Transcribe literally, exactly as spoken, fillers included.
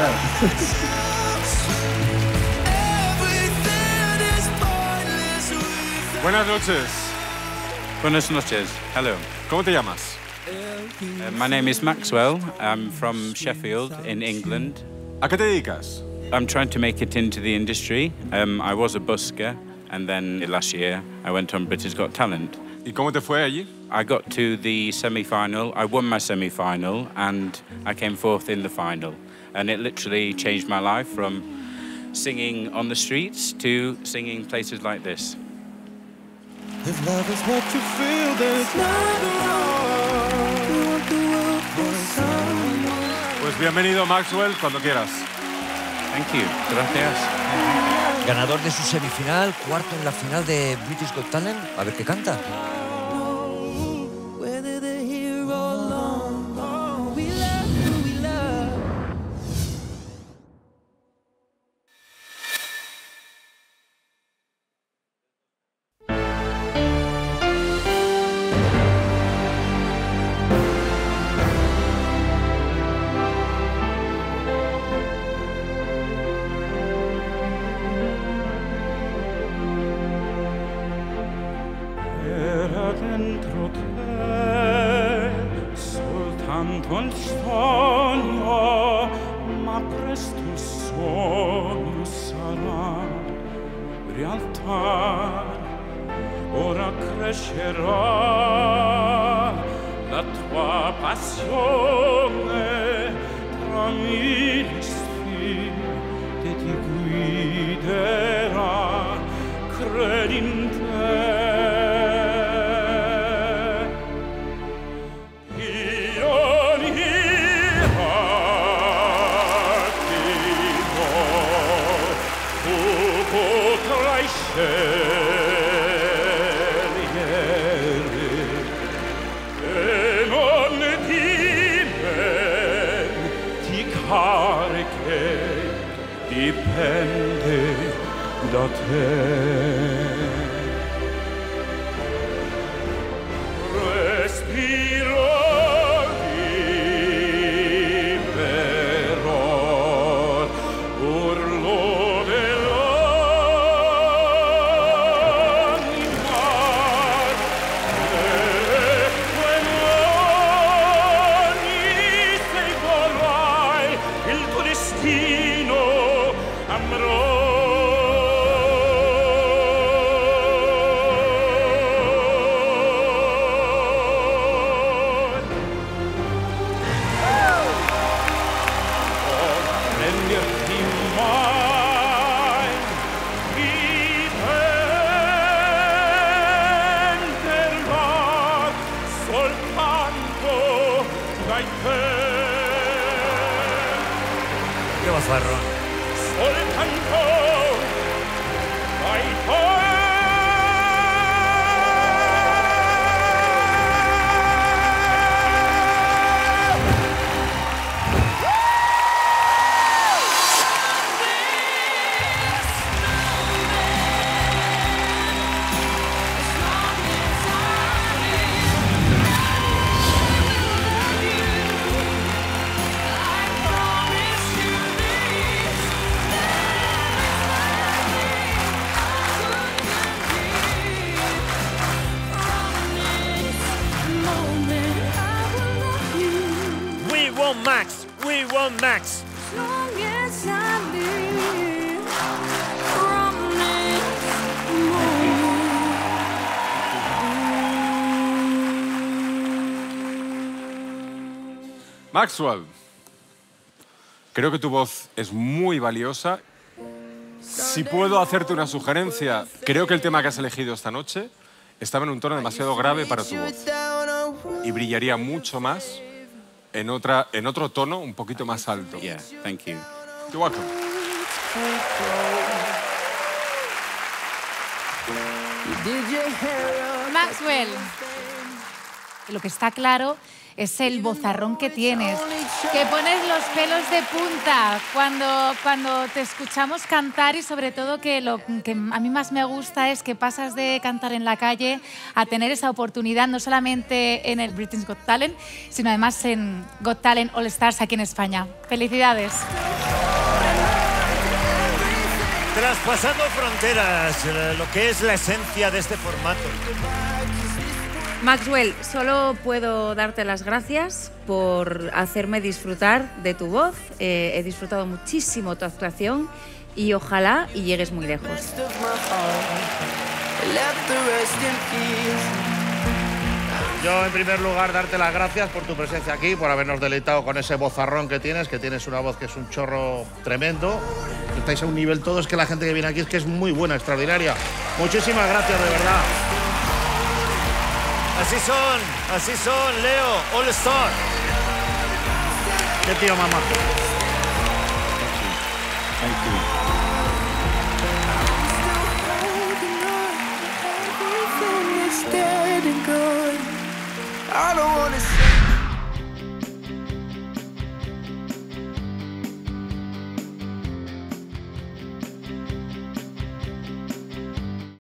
claro. Buenas noches. Buenas noches. Hello. ¿Cómo te llamas? Uh, my name is Maxwell. I'm from Sheffield in England. ¿A qué te dedicas? I'm trying to make it into the industry. Um, I was a busker, and then last year I went on Britain's Got Talent. ¿Y cómo te fue allí? I got to the semi-final. I won my semi-final, and I came fourth in the final. And it literally changed my life from singing on the streets to singing places like this. If love is what you feel, there's Pues bienvenido, Maxwell, cuando quieras. Thank you. Gracias. Ganador de su semifinal, cuarto en la final de British Got Talent. A ver qué canta. Dentro te soltanto il sogno, ma presto il sogno sarà realtà. Ora crescerà la tua passione tra mille sfide ti guiderà. Credi in te. E non dimenticare che dipende da te. Respiro libero, urlo Qué bafarrón. Soltanto dai te. We want Max. We want Max. As long as I live from this moment. Maxwell, creo que tu voz es muy valiosa. Si puedo hacerte una sugerencia, creo que el tema que has elegido esta noche estaba en un tono demasiado grave para tu voz y brillaría mucho más en, otra, en otro tono un poquito más alto. Yeah, thank you. You're welcome. Maxwell, Lo que está claro es el vozarrón que tienes, que pones los pelos de punta cuando, cuando te escuchamos cantar y sobre todo que lo que a mí más me gusta es que pasas de cantar en la calle a tener esa oportunidad no solamente en el Britain's Got Talent, sino además en Got Talent All Stars aquí en España. ¡Felicidades! Traspasando fronteras, eh, lo que es la esencia de este formato. Maxwell, solo puedo darte las gracias por hacerme disfrutar de tu voz. Eh, he disfrutado muchísimo tu actuación y ojalá y llegues muy lejos. Yo, en primer lugar, darte las gracias por tu presencia aquí, por habernos deleitado con ese vozarrón que tienes, que tienes una voz que es un chorro tremendo. Estáis a un nivel todo, es que la gente que viene aquí es que es muy buena, extraordinaria. Muchísimas gracias, de verdad. Así son, así son, Leo, All Star. Qué tío más majo. Thank you.